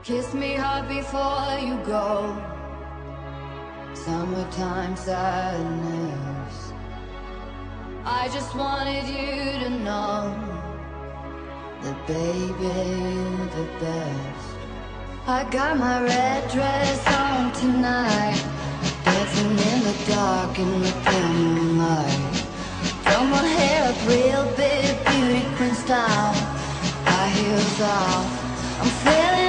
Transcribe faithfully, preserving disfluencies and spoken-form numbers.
Kiss me hard before you go. Summertime sadness. I just wanted you to know that, baby, you're the best. I got my red dress on tonight, dancing in the dark in the pale moonlight. Throw my hair up real big, beauty queen style. High heels off, I'm feeling